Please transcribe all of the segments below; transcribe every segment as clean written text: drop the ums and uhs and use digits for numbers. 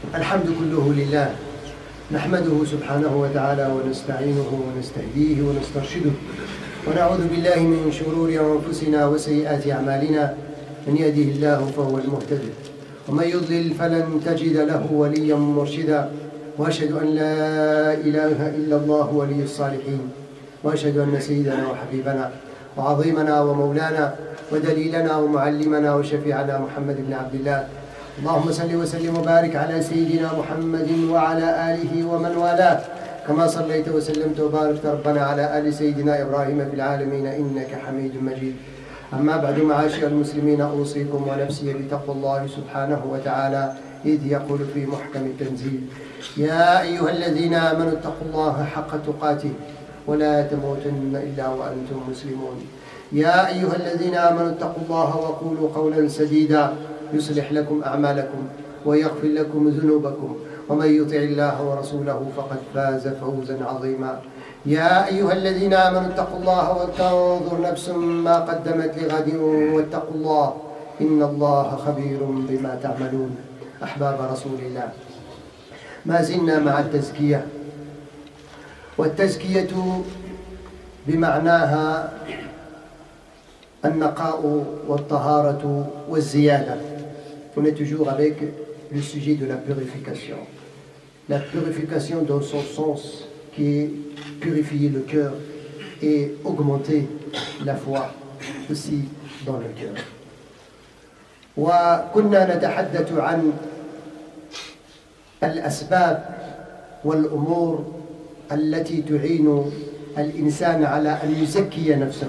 الحمد كله لله، نحمده سبحانه وتعالى ونستعينه ونستهديه ونسترشده، ونعوذ بالله من شرور أنفسنا وسيئات أعمالنا. من يهده الله فهو المهتد، ومن يضلل فلن تجد له وليا مرشدا. وأشهد أن لا إله إلا الله ولي الصالحين، وأشهد أن سيدنا وحبيبنا وعظيمنا ومولانا ودليلنا ومعلمنا وشفيعنا محمد بن عبد الله. اللهم صل وسلم وبارك على سيدنا محمد وعلى آله ومن والاه، كما صليت وسلمت وباركت ربنا على آل سيدنا إبراهيم في العالمين إنك حميد مجيد. أما بعد، معاشر المسلمين، أوصيكم ونفسي بتقوى الله سبحانه وتعالى، إذ يقول في محكم التنزيل: يا أيها الذين آمنوا اتقوا الله حق تقاته ولا تموتن إلا وأنتم مسلمون. يا أيها الذين آمنوا اتقوا الله وقولوا قولا سديدا يصلح لكم أعمالكم ويغفر لكم ذنوبكم، ومن يطع الله ورسوله فقد فاز فوزا عظيما. يا أيها الذين آمنوا اتقوا الله ولتنظر نفس ما قدمت لغد واتقوا الله إن الله خبير بما تعملون. أحباب رسول الله، ما زلنا مع التزكية، والتزكية بمعناها النقاء والطهارة والزيادة. On est toujours avec le sujet de la purification. La purification dans son sens qui est purifier le cœur et augmenter la foi aussi dans le cœur. وكنا نتحدث عن الأسباب والأمور التي تعين الإنسان على أن يزكي نفسه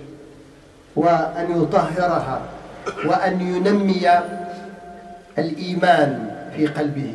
وأن يطهرها وأن ينمي الإيمان في قلبه،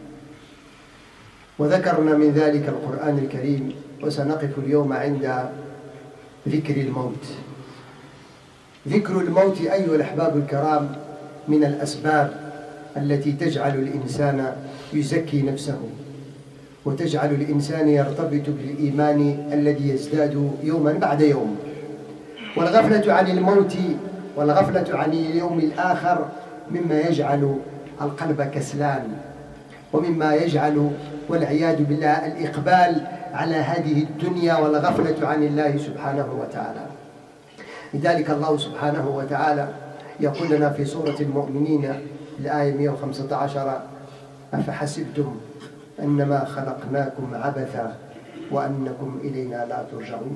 وذكرنا من ذلك القرآن الكريم. وسنقف اليوم عند ذكر الموت. ذكر الموت أيها الأحباب الكرام من الأسباب التي تجعل الإنسان يزكي نفسه، وتجعل الإنسان يرتبط بالإيمان الذي يزداد يوما بعد يوم. والغفلة عن الموت والغفلة عن اليوم الآخر مما يجعل القلب كسلان، ومما يجعل والعياذ بالله الإقبال على هذه الدنيا والغفلة عن الله سبحانه وتعالى. لذلك الله سبحانه وتعالى يقول لنا في سورة المؤمنين الآية 115: أفحسبتم أنما خلقناكم عبثا وأنكم إلينا لا ترجعون.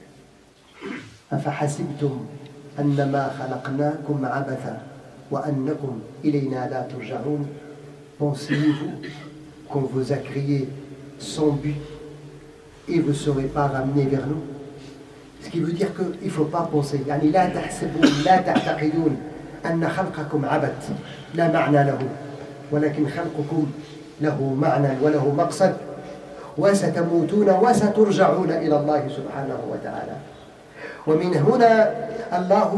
أفحسبتم أنما خلقناكم عبثا وأنكم إلينا لا ترجعون. Pensez-vous qu'on vous a créé sans but et vous ne serez pas ramenés vers nous? Ce qui veut dire qu'il ne faut pas penser. يعني لا تحسبون لا تعتقدون أن خلقكم عبث لا معنى له، ولكن خلقكم له معنى وله مقصد، وستموتون وسترجعون إلى الله سبحانه وتعالى. ومن هنا الله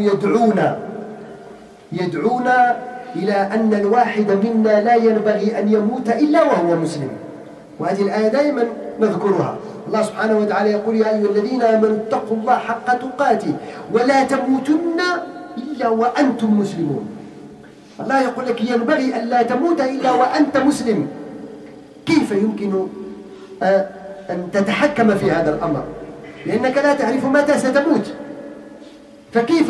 يدعونا إلى أن الواحد منا لا ينبغي أن يموت إلا وهو مسلم. وهذه الآية دائما نذكرها. الله سبحانه وتعالى يقول: يا أيها الذين آمنوا اتقوا الله حق تقاته ولا تموتن إلا وأنتم مسلمون. الله يقول لك ينبغي أن لا تموت إلا وأنت مسلم. كيف يمكن أن تتحكم في هذا الأمر؟ لأنك لا تعرف متى ستموت، فكيف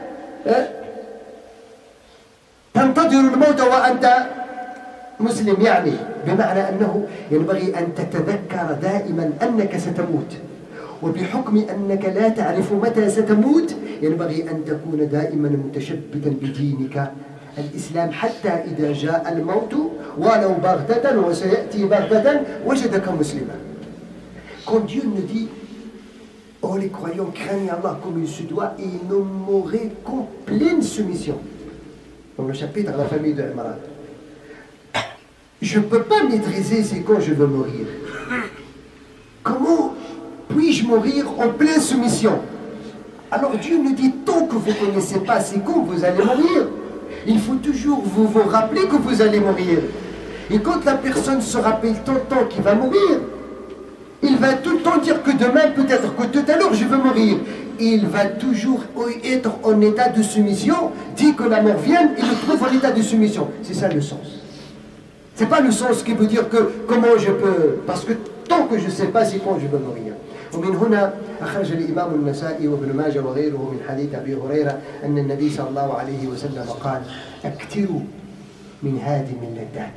تنتظر الموت وأنت مسلم؟ يعني بمعنى أنه ينبغي أن تتذكر دائما أنك ستموت، وبحكم أنك لا تعرف متى ستموت ينبغي أن تكون دائما متشبثا بدينك الإسلام، حتى إذا جاء الموت ولو بغتة، وسيأتي بغتة، وجدك مسلما. Quand Dieu nous dit: oh, les croyants craignent Allah comme il se doit et ils nous mourraient qu'en pleine soumission. Dans le chapitre de la famille de Imran. Je ne peux pas maîtriser c'est quand je veux mourir. Comment puis-je mourir en pleine soumission? Alors Dieu nous dit: tant que vous ne connaissez pas c'est quand vous allez mourir, il faut toujours vous rappeler que vous allez mourir. Et quand la personne se rappelle tout le temps qu'il va mourir, il va tout le temps dire que demain, peut-être que tout à l'heure, je veux mourir. Il va toujours être en état de soumission. Dit que la mort vienne, il le trouve en état de soumission. C'est ça le sens. C'est pas le sens qui veut dire que comment je peux, parce que tant que je ne sais pas c'est quand je veux mourir. ومن هنا أخرج الإمام النسائي وابن ماجه وغيره من حديث أبي هريرة أن النبي صلى الله عليه وسلم قال: اكثروا من هادم اللذات.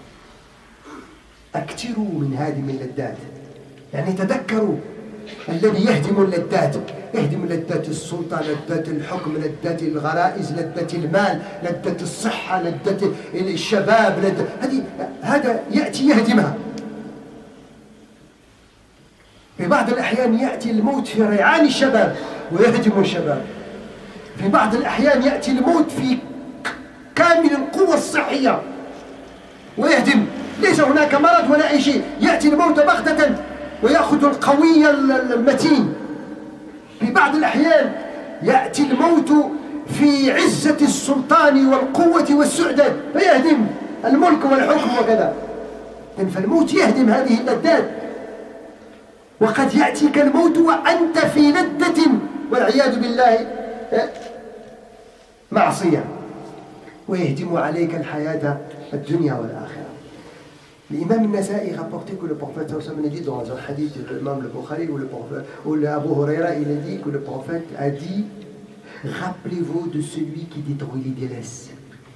اكثروا من هادم اللذات، يعني تذكروا الذي يهدم اللذات، يهدم لذات السلطة، لذات الحكم، لذات الغرائز، لذات المال، لذات الصحة، لذات الشباب، هذا يأتي يهدمها. في بعض الأحيان يأتي الموت في ريعان الشباب ويهدم الشباب. في بعض الأحيان يأتي الموت في كامل القوة الصحية ويهدم، ليس هناك مرض ولا أي شيء، يأتي الموت بغتة ويأخذ القوي المتين. في بعض الأحيان يأتي الموت في عزة السلطان والقوة والسعدة فيهدم الملك والحكم وكذا. فالموت يهدم هذه اللذات. وقد يأتيك الموت وأنت في لذة والعياذ بالله معصية، ويهدم عليك الحياة الدنيا والآخرة. L'imam Nasa'i rapportait que le prophète sallallahu alayhi wa sallam a dit dans un hadith de l'imam le Bukhari où Abu Huraira il a dit que le prophète a dit: rappelez-vous de celui qui détruit les délaisses.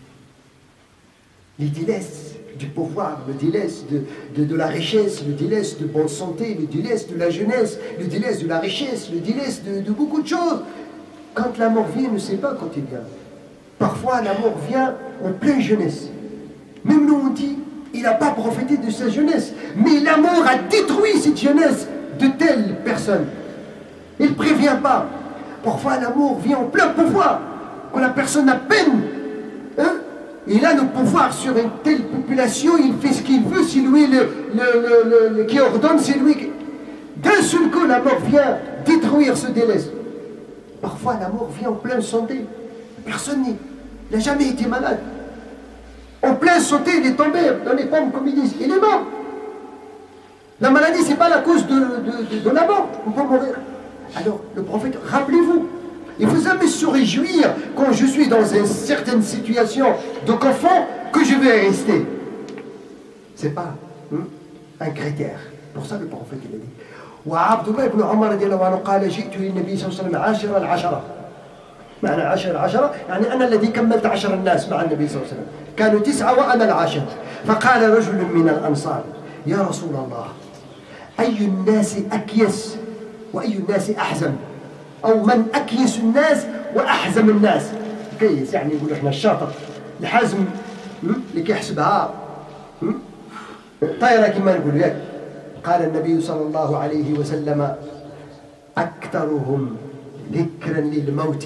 Les délaisses du pouvoir, le délaisse de la richesse, le délaisse de bonne santé, le délaisse de la jeunesse, le délaisse de la richesse, le délaisse de beaucoup de choses. Quand la mort vient, on ne sait pas quand il vient. Parfois la mort vient en pleine jeunesse. Même nous on dit: il n'a pas profité de sa jeunesse, mais la mort a détruit cette jeunesse de telle personne. Il ne prévient pas. Parfois la mort vient en plein pouvoir, quand la personne a peine. Il a le pouvoir sur une telle population, il fait ce qu'il veut, c'est lui qui ordonne, c'est lui qui... D'un seul coup, la mort vient détruire ce délaisse. Parfois, la mort vient en pleine santé. Personne n'a jamais été malade. En pleine santé, il est tombé dans les pommes, comme ils disent. Il est mort. La maladie, ce n'est pas la cause de la mort. On peut mourir. Alors, le prophète, rappelez-vous, il ne faut jamais se réjouir quand je suis dans une certaine situation de confort que je vais rester. Ce n'est pas un critère. Pour ça, le prophète, il a dit. وعبد الله بن عمر رضي الله عنه قال: جئت للنبي صلى الله عليه وسلم 10 العشرة. معنى 10 العشرة يعني أنا الذي كملت 10 الناس مع النبي صلى الله عليه وسلم. كانوا 9 وأنا العاشر. فقال رجل من الأنصار: يا رسول الله، أي الناس أكيس وأي الناس أحزم؟ أو من أكيس الناس وأحزم الناس؟ كيس يعني يقول إحنا الشاطر، الحزم اللي كيحسبها طايرة كما نقول لك. قال النبي صلى الله عليه وسلم: أكثرهم ذكرا للموت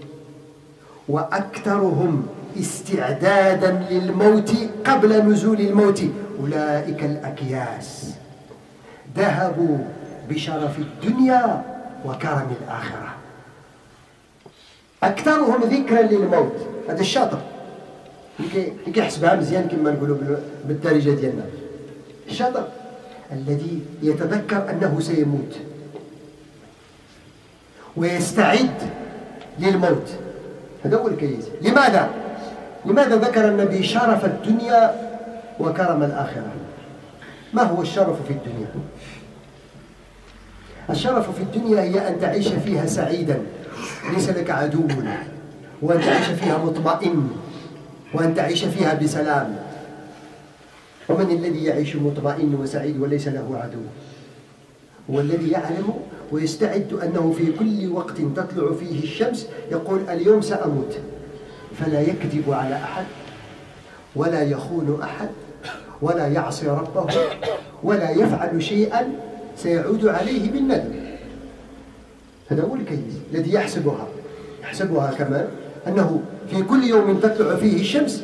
وأكثرهم استعدادا للموت قبل نزول الموت أولئك الأكياس ذهبوا بشرف الدنيا وكرم الآخرة. أكثرهم ذكرا للموت، هذا الشاطر اللي كيحسبها مزيان كما نقولوا بالدارجة ديالنا. الشاطر الذي يتذكر أنه سيموت ويستعد للموت، هذا هو الكيس. لماذا ذكر النبي شرف الدنيا وكرم الآخرة؟ ما هو الشرف في الدنيا؟ الشرف في الدنيا هي أن تعيش فيها سعيدا، ليس لك عدو، وأن تعيش فيها مطمئن، وأن تعيش فيها بسلام. ومن الذي يعيش مطمئن وسعيد وليس له عدو؟ هو الذي يعلم ويستعد أنه في كل وقت تطلع فيه الشمس يقول: اليوم سأموت، فلا يكذب على أحد ولا يخون أحد ولا يعصي ربه ولا يفعل شيئا سيعود عليه بالندم. هذا هو الكيس الذي يحسبها كما أنه في كل يوم تطلع فيه الشمس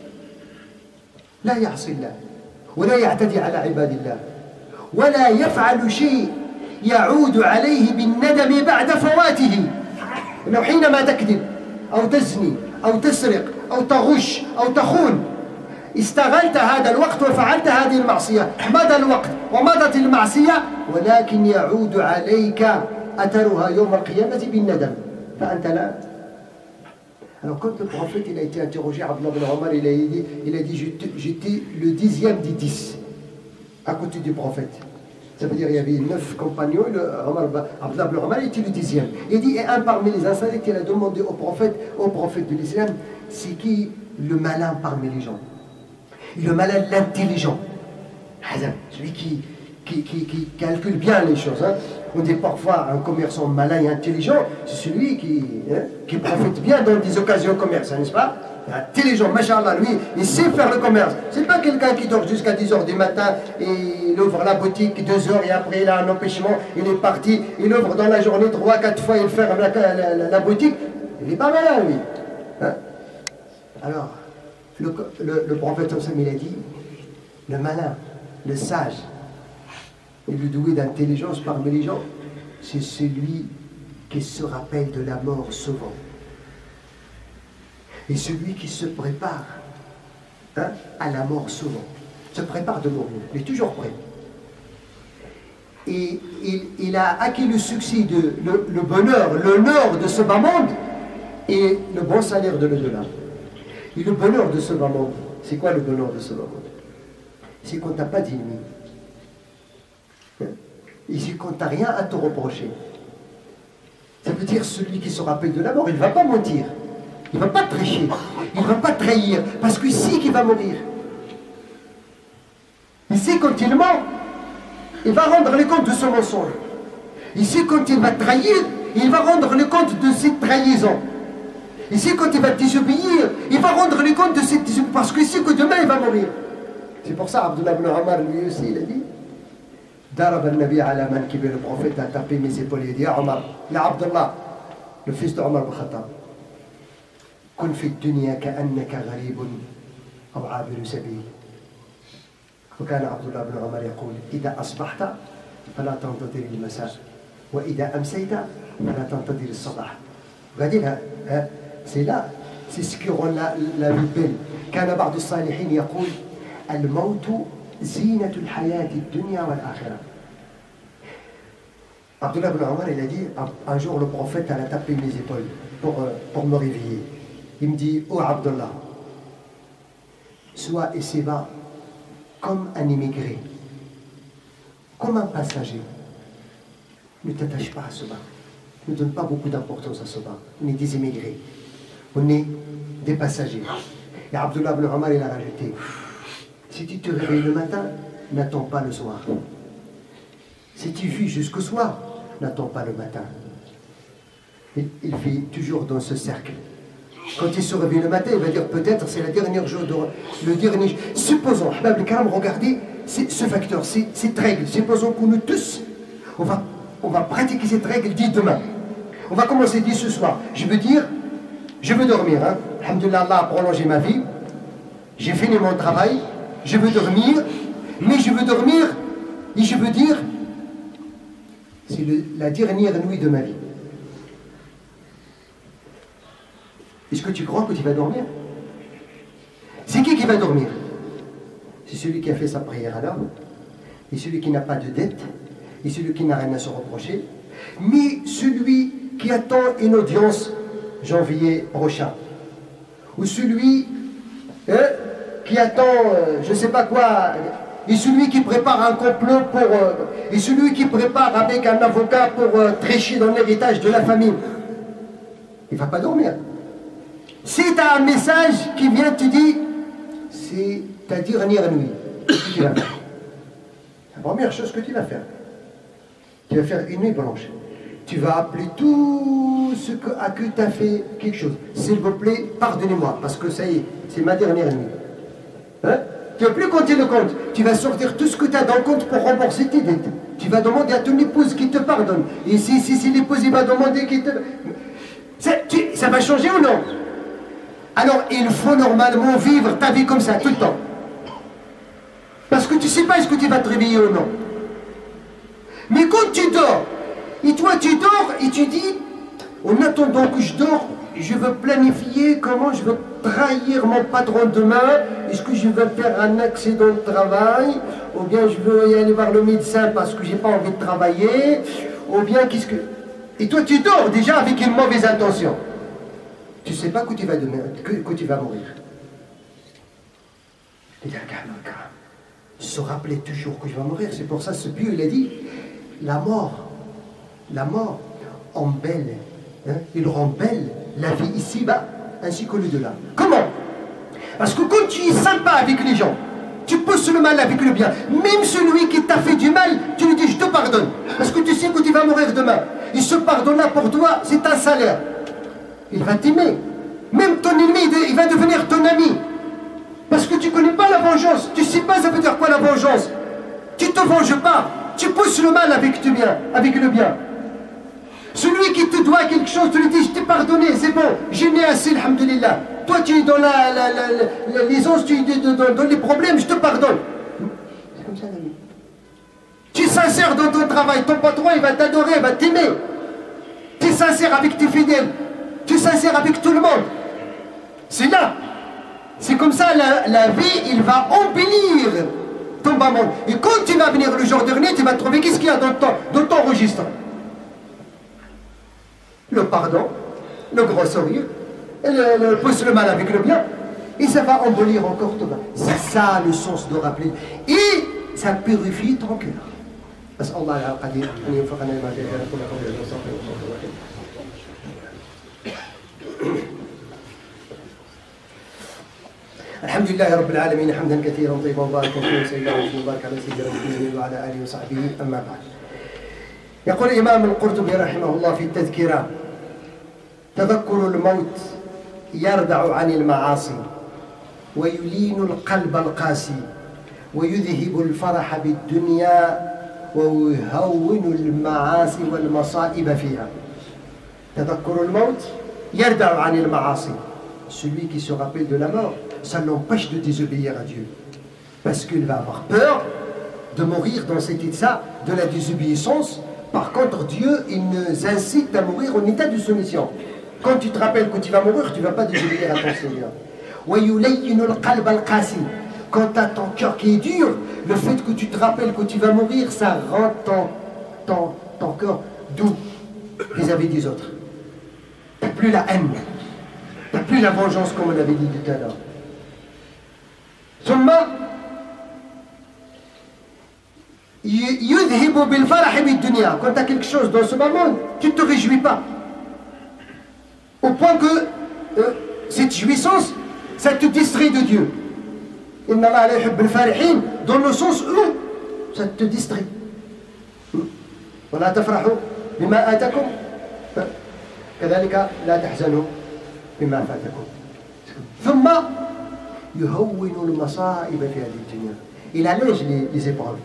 لا يعصي الله ولا يعتدي على عباد الله ولا يفعل شيء يعود عليه بالندم بعد فواته. إنه حينما تكذب أو تزني أو تسرق أو تغش أو تخون، استغلت هذا الوقت وفعلت هذه المعصية، مضى الوقت ومضت المعصية، ولكن يعود عليك أثرها يوم القيامة بالندم، فأنت لا Alors quand le prophète il a été interrogé, Abdullah ibn Omar, il a dit j'étais le 10e des 10 à côté du prophète. Ça veut dire qu'il y avait 9 compagnons, Abdullah ibn Omar était le 10e. Il dit, et un parmi les insolites, il a demandé au prophète de l'islam, c'est qui le malin parmi les gens? Le malin, l'intelligent. Celui qui calcule bien les choses. Hein. On dit parfois un commerçant malin et intelligent, c'est celui qui profite bien dans des occasions commerciales, n'est-ce pas? Intelligent, machallah, lui, il sait faire le commerce. C'est pas quelqu'un qui dort jusqu'à 10 h du matin et il ouvre la boutique 2 heures et après il a un empêchement, il est parti, il ouvre dans la journée 3-4 fois, il ferme la boutique. Il n'est pas malin, lui. Hein? Alors, le prophète il a dit, le malin, le sage, et le doué d'intelligence parmi les gens, c'est celui qui se rappelle de la mort souvent. Et celui qui se prépare à la mort souvent, se prépare de mourir, il est toujours prêt. Et il a acquis le succès, le bonheur, l'honneur de ce bas monde et le bon salaire de l'au-delà. Et le bonheur de ce bas monde, c'est quoi le bonheur de ce bas monde? C'est quand tu n'as pas d'ennemis. Et c'est quand tu n'as rien à te reprocher. Ça veut dire celui qui se rappelle de la mort, il ne va pas mentir. Il ne va pas tricher, il ne va pas trahir, parce qu'il sait qu'il va mourir. Il sait quand il ment, il va rendre le compte de son mensonge. Il sait quand il va trahir, il va rendre le compte de ses trahisons. Il sait quand il va désobéir, il va rendre le compte de ses désobéissances, parce qu'il sait que demain il va mourir. C'est pour ça Abdullah ibn Omar lui aussi, il a dit, Darab al-Nabi ala mankibi, le prophète a tapé mes épaules, il a dit, ya Omar, ya Abdullah, le fils de Omar ibn Khattab, كن في الدنيا كأنك غريب أو عابر سبيل. وكان عبد الله بن عمر يقول إذا أصبحت فلا تنتظر المساء وإذا أمسيت فلا تنتظر الصباح. Regardez là, c'est là, c'est ce qui rend la vie belle. كان بعض الصالحين يقول الموت زينة الحياة الدنيا والآخرة. Abdullah ibn Omar il a dit un jour le prophète a tapé mes épaules pour me réveiller. Il me dit, oh Abdullah, sois ici-bas comme un immigré, comme un passager. Ne t'attache pas à ce bas. Ne donne pas beaucoup d'importance à ce bas. On est des immigrés. On est des passagers. Et Abdullah ibn Omar, il a rajouté, si tu te réveilles le matin, n'attends pas le soir. Si tu vis jusqu'au soir, n'attends pas le matin. Il vit toujours dans ce cercle. Quand il se réveille le matin, il va dire peut-être c'est le dernier jour, le dernier. Supposons, Ahbab al-Karam, regardez ce facteur, cette règle. Supposons que nous tous, on va pratiquer cette règle dès demain. On va commencer dès ce soir. Je veux dire, je veux dormir. Hein. Alhamdulillah, Allah a prolongé ma vie. J'ai fini mon travail. Je veux dormir. Mais je veux dormir et je veux dire, c'est la dernière nuit de ma vie. Est-ce que tu crois que tu vas dormir? C'est qui va dormir? C'est celui qui a fait sa prière à l'heure, et celui qui n'a pas de dette, et celui qui n'a rien à se reprocher, mais celui qui attend une audience janvier prochain, ou celui qui attend je ne sais pas quoi, et celui qui prépare un complot et celui qui prépare avec un avocat pour tricher dans l'héritage de la famille. Il ne va pas dormir. Si tu as un message qui vient te dire, c'est ta dernière nuit, qu'est-ce que tu vas faire? La première chose que tu vas faire une nuit blanche. Tu vas appeler tout ce à qui tu as fait quelque chose. S'il vous plaît, pardonnez-moi, parce que ça y est, c'est ma dernière nuit. Hein? Tu ne vas plus compter le compte. Tu vas sortir tout ce que tu as dans le compte pour rembourser tes dettes. Tu vas demander à ton épouse qui te pardonne. Et si l'épouse va demander qu'il te... Ça va changer ou non? Alors, il faut normalement vivre ta vie comme ça, tout le temps. Parce que tu ne sais pas est-ce que tu vas te réveiller ou non. Mais quand tu dors, et toi tu dors et tu dis, en attendant que je dors, je veux planifier comment je veux trahir mon patron demain. Est-ce que je veux faire un accident de travail? Ou bien je veux y aller voir le médecin parce que je n'ai pas envie de travailler? Ou bien qu'est-ce que... Et toi tu dors déjà avec une mauvaise intention. tu ne sais pas que tu vas mourir. Se rappeler toujours que je vais mourir. C'est pour ça ce pieux, il a dit, la mort embelle, il rend belle la vie ici-bas, ainsi que l'au-delà. Comment? Parce que quand tu es sympa avec les gens, tu pousses le mal avec le bien. Même celui qui t'a fait du mal, tu lui dis, je te pardonne. Parce que tu sais que tu vas mourir demain. Il se pardonnera pour toi, c'est un salaire. Il va t'aimer. Même ton ennemi, il va devenir ton ami. Parce que tu ne connais pas la vengeance. Tu ne sais pas ça veut dire quoi la vengeance. Tu ne te venges pas. Tu pousses le mal avec le bien. Celui qui te doit quelque chose, tu lui dis, je t'ai pardonné, c'est bon, j'ai né assez, alhamdoulilah. Toi, tu es dans l'aisance, tu es dans les problèmes, je te pardonne. C'est comme ça la vie. Tu es sincère dans ton travail, ton patron, il va t'adorer, il va t'aimer. Tu es sincère avec tes fidèles. Tu es sincère avec tout le monde. C'est là. C'est comme ça, la vie, il va embellir ton bas monde. Et quand tu vas venir le jour dernier, tu vas trouver qu'est-ce qu'il y a dans ton registre. Le pardon, le gros sourire, le pouce le mal avec le bien, et ça va embellir encore ton bas. C'est ça le sens de rappeler. Et ça purifie ton cœur. أسأل الله القدير أن يوفقنا لما فيه خير كل قول وصدق وصدق. الحمد لله رب العالمين حمدا كثيرا طيبا مباركا فيه سيدنا وبارك على سيدنا محمد وعلى اله وصحبه اما بعد. يقول الامام القرطبي رحمه الله في التذكره: تذكر الموت يردع عن المعاصي ويلين القلب القاسي ويذهب الفرح بالدنيا ويهون المعاصي والمصائب فيها. تذكر الموت يردع عن المعاصي. Celui qui se rappelle de la mort, ça l'empêche de désobéir à Dieu. Parce qu'il va avoir peur de mourir dans cet état de la désobéissance. Par contre, Dieu, il nous incite à mourir en état de soumission. Quand tu te rappelles que tu vas mourir, tu ne vas pas désobéir à ton Seigneur. Quand tu as ton cœur qui est dur, le fait que tu te rappelles que tu vas mourir, ça rend ton cœur doux vis-à-vis des autres. Tu n'as plus la haine. Tu n'as plus la vengeance comme on avait dit tout à l'heure. ثم يذهب بالفرح بالدنيا. Quand tu as quelque chose dans ce moment, tu ne te réjouis pas. Au point que cette jouissance, ça te distrait de Dieu. Inna Allah la yuhibbu al-farihin, dans le sens où ça te distrait. ولا تفرحوا بما آتاكم كذلك لا تحزنوا بما فاتكم. ثم يهون المصائب في هذه الدنيا. Il allège les épreuves.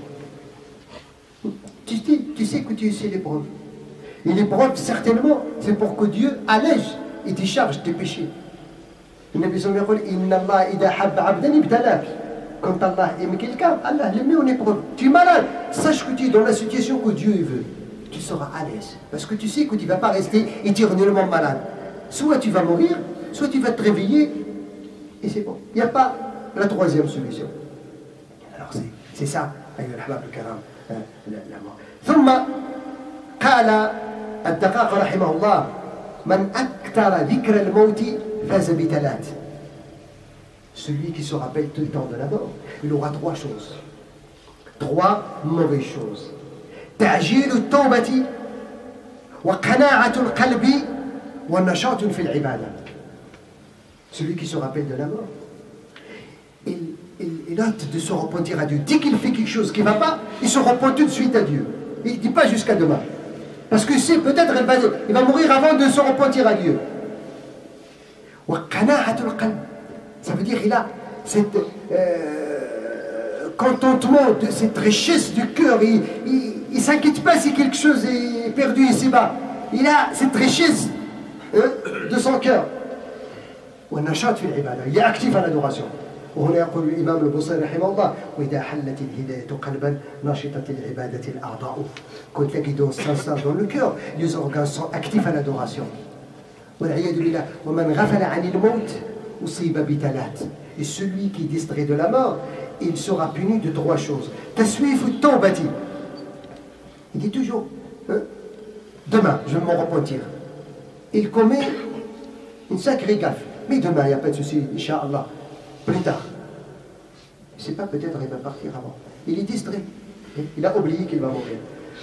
Tu sais que tu sais l'épreuve. Et l'épreuve, certainement, c'est pour que Dieu allège et décharge tes péchés. Le Nabi sallallahu alayhi wa sallam dit Inna Allah idha habba abdan ibtalak. Quand Allah aime quelqu'un, Allah le met en épreuve. Tu es malade, sache que tu es dans la situation que Dieu veut. Tu seras à l'aise. Parce que tu sais que tu ne vas pas rester éternellement malade. Soit tu vas mourir, soit tu vas te réveiller, et c'est bon. Il n'y a pas la troisième solution. Alors c'est ça, أيها الأحباب الكرام, la mort. ثم قال الدقاق رحمه الله من أكثر ذكر الموت فاز بثلاث. Celui qui se rappelle tout le temps de la mort, il aura trois choses. Trois mauvaises choses. تعجيل التوبة وقناعة القلب والنشاط في العبادة. Celui qui se rappelle de la mort, il hâte de se repentir à Dieu. Dès qu'il fait quelque chose qui ne va pas, il se repent tout de suite à Dieu. Il ne dit pas jusqu'à demain. Parce que c'est peut-être il va mourir avant de se repentir à Dieu. Ça veut dire qu'il a cet contentement, cette richesse du cœur. Il ne s'inquiète pas si quelque chose est perdu ici bas. Il a cette richesse de son cœur. Il est actif à l'adoration. وهنا يقول الإمام البصيري رحمه الله وإذا حلت الهداية قلبا نشطت العبادة الأعضاء. Quand la guidance s'installe dans le cœur, les organes sont actifs à l'adoration. والعياذ بالله ومن غفل عن الموت أصيب بثلاث. Et celui qui est distrait de la mort, il sera puni de trois choses. تسويف التوبة. Il dit toujours demain je vais me repentir. Il commet Une sacrée gaffe. Mais demain, il n'y a pas de souci, Inch'Allah. Plus tard. Je ne sais pas, peut-être il va partir avant. Il est distrait. Il a oublié qu'il va mourir.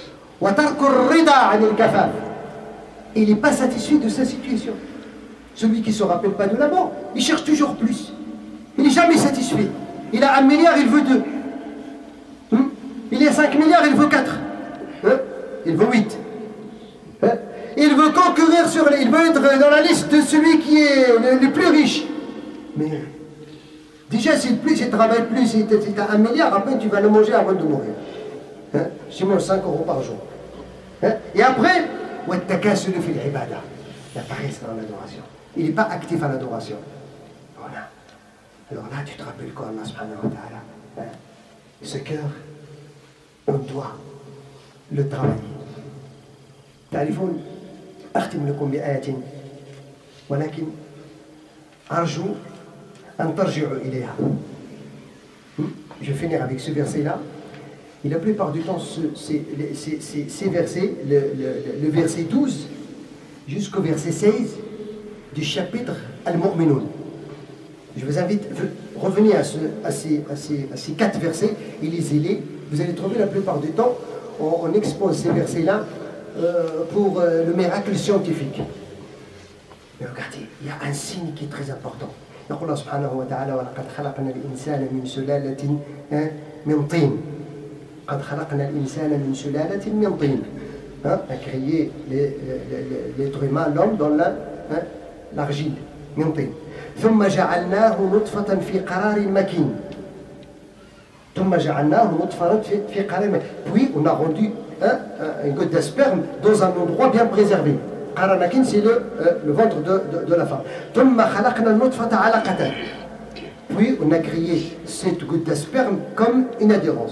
Il n'est pas satisfait de sa situation. Celui qui ne se rappelle pas de la mort, il cherche toujours plus. Il n'est jamais satisfait. Il a 1 milliard, il veut 2. Il a 5 milliards, il veut 4. Il veut 8. Il veut concourir il veut être dans la liste de celui qui est le plus riche. Mais déjà, s'il travaille plus, si tu as 1 milliard, après tu vas le manger avant de mourir. Tu manges 5 € par jour. Et après, il y a paresse dans l'adoration. Il n'est pas actif à l'adoration. Voilà. Alors là, tu te rappelles quoi, Allah subhanahu wa ta'ala. Ce cœur, on doit le travailler. تعرفون أختم لكم بآية ولكن أرجو أن ترجعوا إليها. Je vais finir avec ce verset-là. Et la plupart du temps, ces versets, le verset 12 jusqu'au verset 16 du chapitre Al-Mu'minun. Je vous invite à revenir à ces 4 versets et lisez-les. Vous allez trouver la plupart du temps, on expose ces versets-là pour le miracle scientifique. Mais regardez, il y a un signe qui est très important. Allah subhanahu wa ta'ala وَلَقَدْ خَلَقْنَا الْإِنسَانَ مِنْ سُلَالَةٍ مِنْ طِينٍ قَدْ خَلَقْنَا الْإِنسَانَ مِنْ سُلَالَةٍ مِنْ طِينٍ. On a créé l'être humain, l'homme, dans l'argile. من طين. ثم جعلناه نطفة في قرار مكين. ثم جعلناه نطفة في قرار مكين. Puis on a rendu une goutte de sperme dans un endroit bien préservé. قرار مكين, c'est le ventre de la femme. ثم خلقنا النطفة علقة. Puis on a créé cette goutte de sperme comme une adhérence.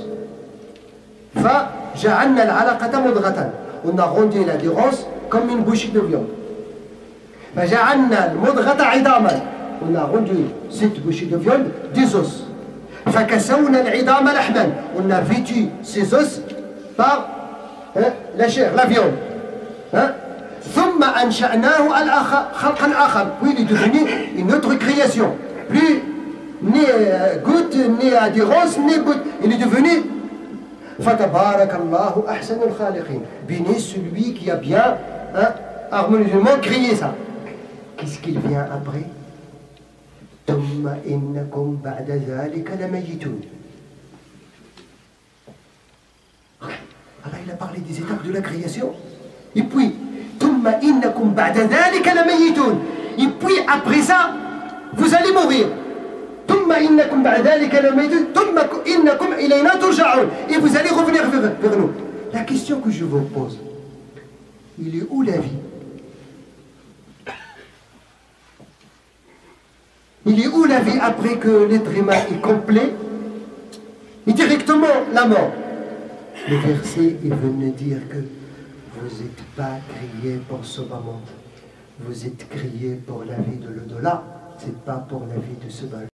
فجعلنا العلقة مضغة. On a rendu l'adhérence comme une bouchée de viande. فجعلنا المضغة عظاما. On a rendu cette bouchée de viande des os. فكسونا العظام لحما. On a vêtu ces os par la chair, la viande. ثم أنشأناه خلقا آخر. Puis il est devenu une autre création. Plus ni goutte, ni adhérence, ni goutte. Il est devenu فتبارك الله أحسن الخالقين. Béni celui qui a bien harmonieusement créé ça. Qu'est-ce qu'il vient après? ثم إنكم بعد ذلك لميتون. Allah il a parlé des étapes de la création. Et puis ثم إنكم بعد ذلك لميتون. Et puis après ça, vous allez mourir. ثم إنكم بعد ذلك لميتون ثم إنكم إلينا ترجعون. Et vous allez revenir vers nous. La question que je vous pose, il est où la vie? Il est où la vie après que l'être humain est complet? Et directement la mort. Le verset, il veut nous dire que vous n'êtes pas créés pour ce moment. Vous êtes créés pour la vie de l'au-delà. Ce n'est pas pour la vie de ce bas.